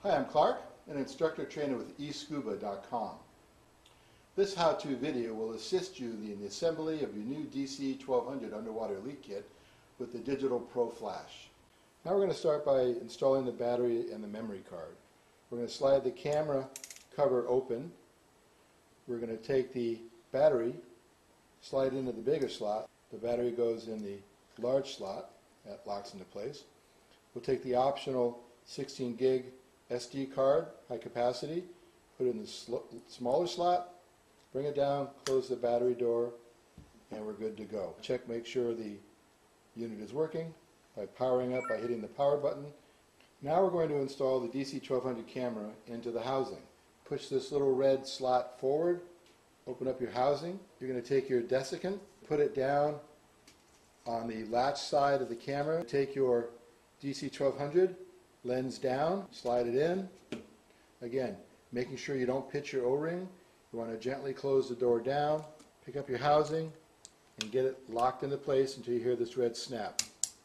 Hi, I'm Clark, an instructor trainer with eScuba.com. This how-to video will assist you in the assembly of your new DC-1200 underwater leak kit with the Digital Pro Flash. Now we're going to start by installing the battery and the memory card. We're going to slide the camera cover open. We're going to take the battery, slide it into the bigger slot. The battery goes in the large slot. That locks into place. We'll take the optional 16 gig SD card, high capacity, put it in the smaller slot, bring it down, close the battery door, and we're good to go. Check, make sure the unit is working by powering up by hitting the power button. Now we're going to install the DC-1200 camera into the housing. Push this little red slot forward, open up your housing. You're going to take your desiccant, put it down on the latch side of the camera. Take your DC-1200, lens down, slide it in. Again, making sure you don't pitch your O-ring. You want to gently close the door down, pick up your housing, and get it locked into place until you hear this red snap.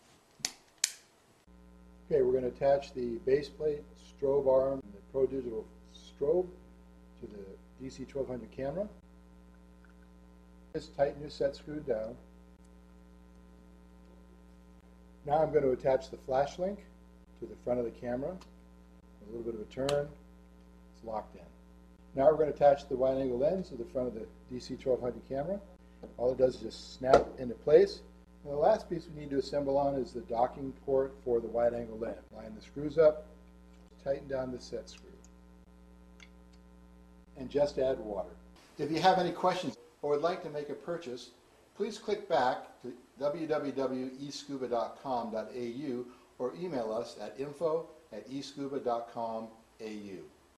Okay, we're going to attach the base plate, strobe arm, and the Pro Digital strobe to the DC-1200 camera. Just tighten your set screw down. Now I'm going to attach the flash link to the front of the camera. A little bit of a turn. It's locked in. Now we're going to attach the wide-angle lens to the front of the DC-1200 camera. All it does is just snap into place. And the last piece we need to assemble on is the docking port for the wide-angle lens. Line the screws up, tighten down the set screw, and just add water. If you have any questions or would like to make a purchase, please click back to www.escuba.com.au or email us at info@escuba.com.au.